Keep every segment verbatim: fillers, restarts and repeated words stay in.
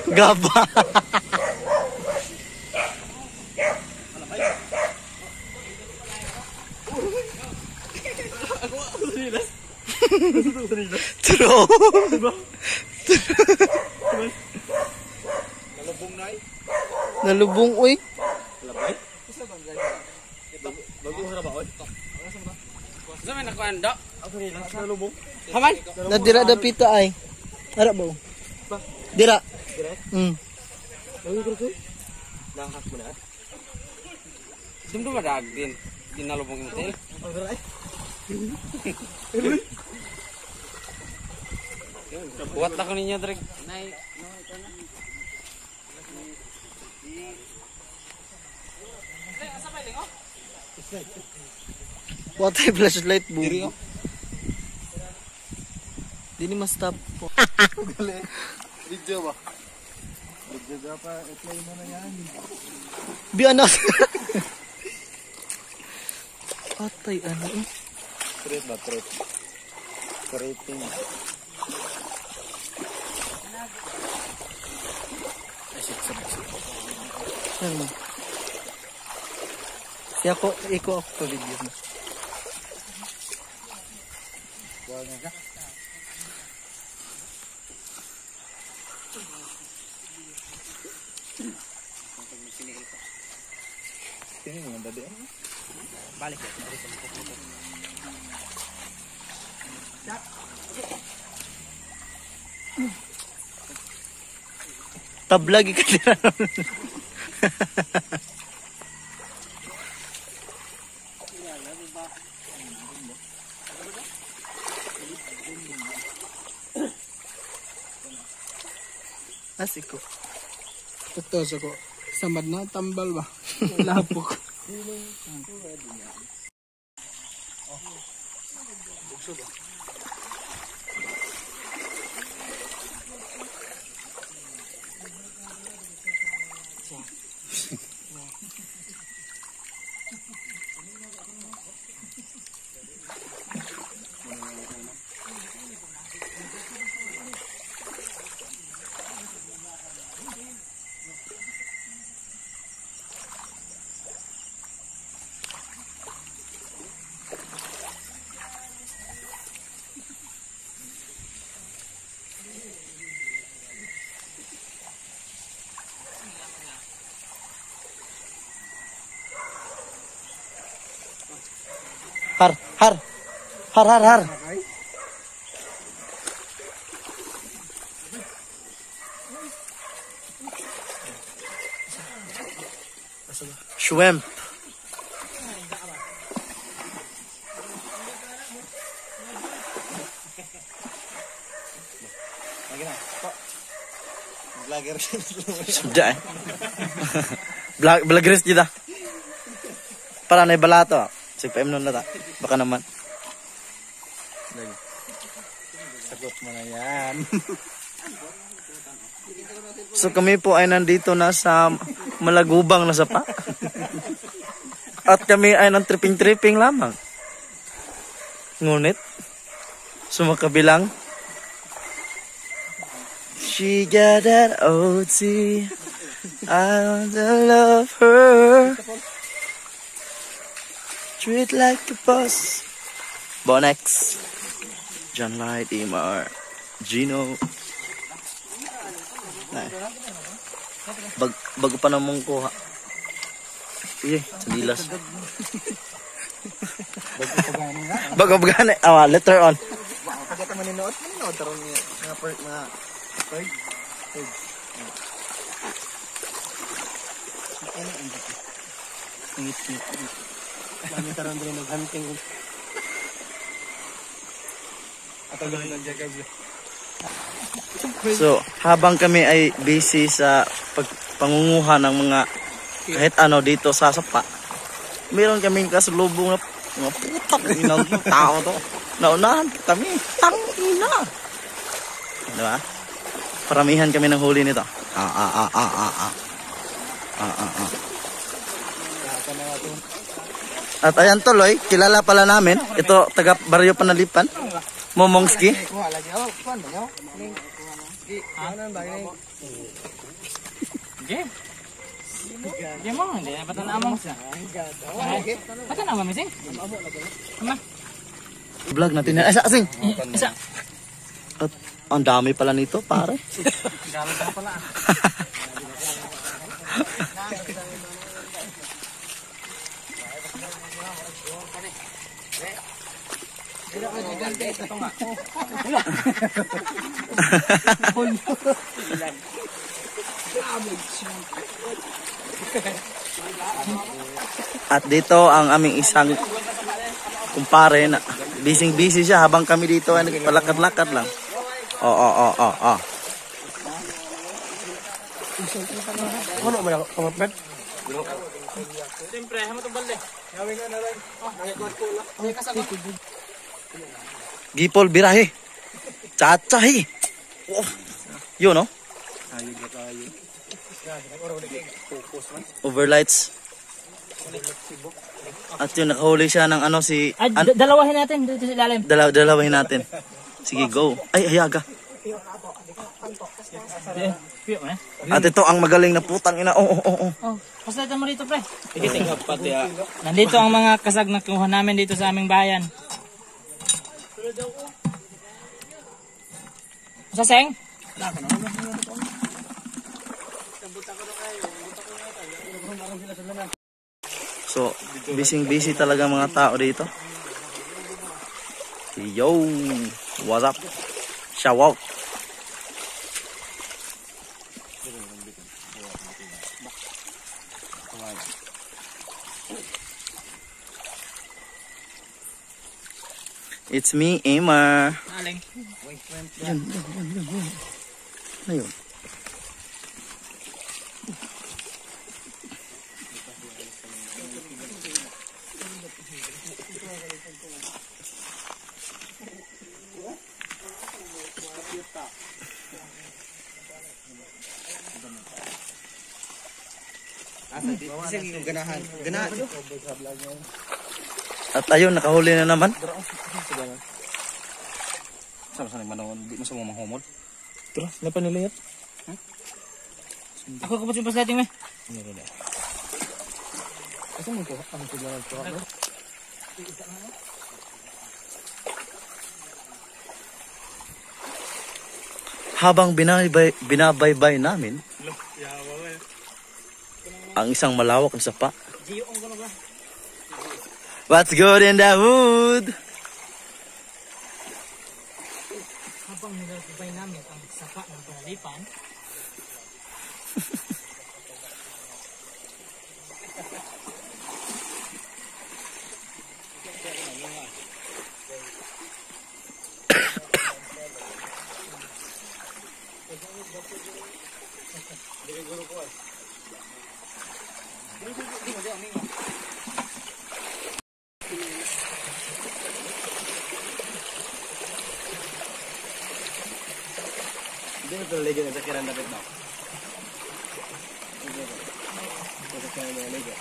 Gaba. True. Nalubong na eh. Nalubong uy. Labay? Bago mo na ba? Sa may nakuanda? Ako rin lang. Nalubong? Haman? Nadira da pita ay. Ara ba? Dira. Dira? Hmm. Nalubong ko? Nangkas mo na? Dumdum madag din. Di nalubong yung tail. Buat lah ko ninyo, Dreg. Nay, no, ito na. What a flashlight boom. Diri ko. Dini mas stop po. Video ba? Video ba pa? I-play mo na yan. Bi anak. Patay ano eh. Trip ba? Trip. Creating. Ano? Siya ko, iko ako pa video mo. Buwan nga ka? Sini mo ang dadi. Balik ya. Tablagi ka din. Asiko. Ito sa ko. Samad na tambal ba? Lapok. Har, har. Har, har, har. Shrimp. Vlogger. Sudah eh. Blag Blaggeris kita. Para na balato. Si P M nun na ta. Baka naman. Sagot mo na yan. So kami po ay nandito na sa Malagubang na sapa. At kami ay nang tripping-tripping lamang. Ngunit, sumakabilang, she got that O T. I want to love her. Treat like a boss. Bonex. John Light, Imar, Gino. Nah. Bag bago pa namang kuha. Iye, sandilas. Bago pa gani. Ah, letter on. Pagkat naman ninood, ninood taron niya. Mga per, mga third. Third. Ngit-ngit. Kami taron din nag-hunting. Ato lang ng jagag. So, habang kami ay busy sa pagpangunguha ng mga kahit ano dito sa sapa, meron kaming kasalubong na mga putak inang tao to. Naunahan kami, tang ina. Diba? Paramihan kami ng huli nito. Ah, ah, ah, ah, ah, ah. Ah, ah, ah. At ayan tuloy, kilala pala namin. Ito, taga Barrio Panalipan. Momongski. Ano ba yun? Sige. Sige mo, hindi na patan among siya. Patan among mising? Ama. Vlog natin na. Ay, sa asing. Isa. At ang dami pala nito, pare. Galang ka pala. At dito ang aming isang kumpare na busy-busy siya habang kami dito ay nagpalakad-lakad lang. Oo, oo, oo, oo. Ano ba yung kapatid? Siyempre, hamo itong balde. Gawin ka na lang. Hindi ka sagot. Gipol birahe. Chachahi. Oh. Yun, no? Overlights. At yun, nakahuli siya ng ano si... Ay, An- d- dalawahin natin dito sa ilalim. Dalaw dalawahin natin. Sige, go. Ay, hayaga. Piyo, eh. At ito ang magaling na putang ina. Oo, oo, oo. Oh, paslatan mo dito, pre. Nandito ang mga kasag na kuha namin dito sa aming bayan. Sa seng? So, busy-busy talaga mga tao dito. Yo, what's up? Shout out. It's me, Amar. Aling. Ano yun? Ganahan. Ganahan. At ayun, nakahuli na naman. Sama-sama manawon, di mo sa mga humod. Tara, sila pa nila yan. Ako kapag yung paslating, me. Kasi mo ko, ang sila ko. Habang binabaybay, binabaybay namin ang isang malawak na sapa. What's good in the hood? Habang nilalagay namin ang sapa ng panalipan, Hindi mo pala legyan sa kiran dapat na. Sa kiran na legyan.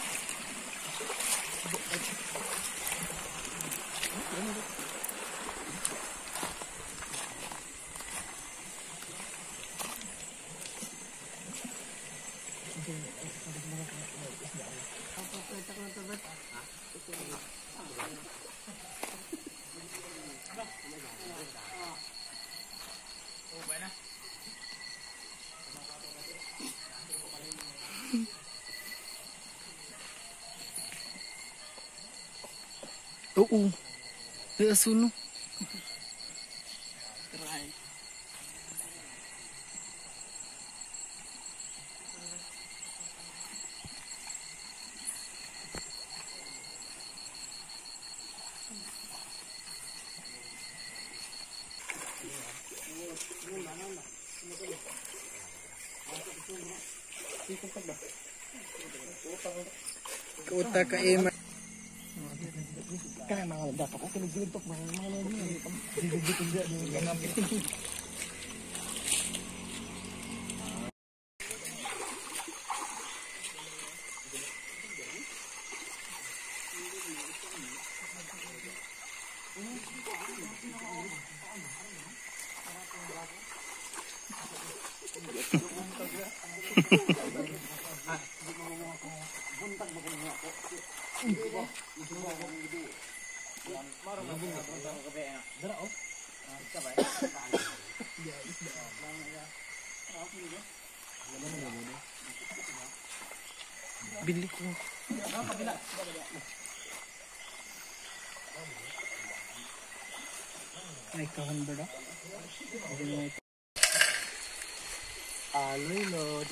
Oo. Ay, aso no. Kuta ka ema. Kaya mga dapat ko kinigilintok mga mga mga Bili ko. Ay, kahon ba daw? Aloy, Lord.